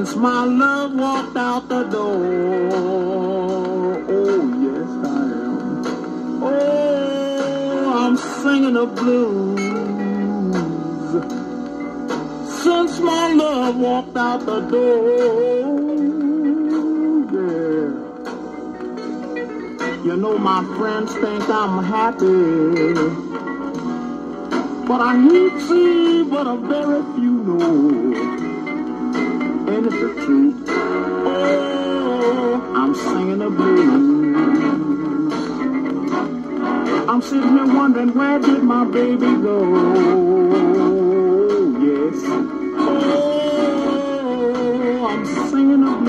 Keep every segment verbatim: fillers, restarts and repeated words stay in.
Since my love walked out the door, oh yes I am. Oh, I'm singing the blues. Since my love walked out the door, yeah. You know my friends think I'm happy, but I ain't see but a very few know. And it's the truth. Oh, I'm singing the blues. I'm sitting here wondering, where did my baby go? Yes. Oh, I'm singing the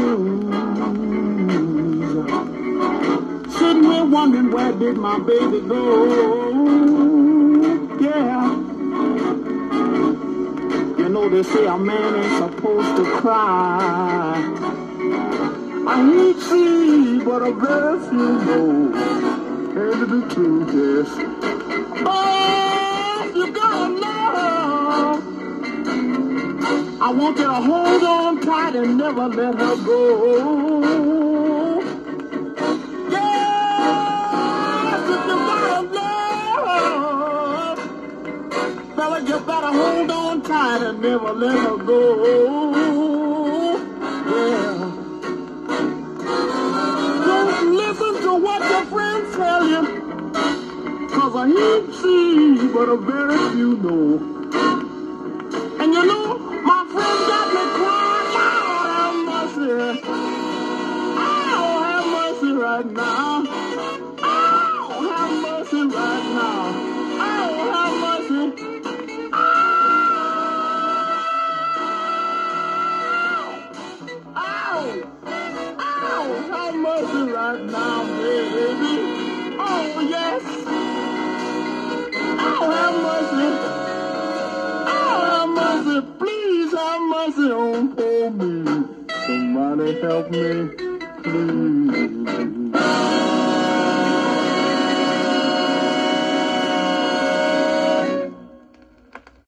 blues. Sitting here wondering, where did my baby go? Yeah. You know they say a man ain't supposed to cry. I ain't see but a very few more. And to the truth is, oh, you gotta know. I want you to hold on tight and never let her go. Yes, if you gotta love, fella, you better hold on tight and never let her go. Yeah. Don't listen to what your friends tell you, 'cause I ain't see but a very few know. And you know, my friend got me crying. Lord have mercy. Oh, have mercy right now. Oh, have mercy right now. Oh, have mercy. Oh, oh, have mercy right now, baby. Oh, yes. Oh, have mercy. Oh, have mercy. Please have mercy on poor me. Somebody help me, please.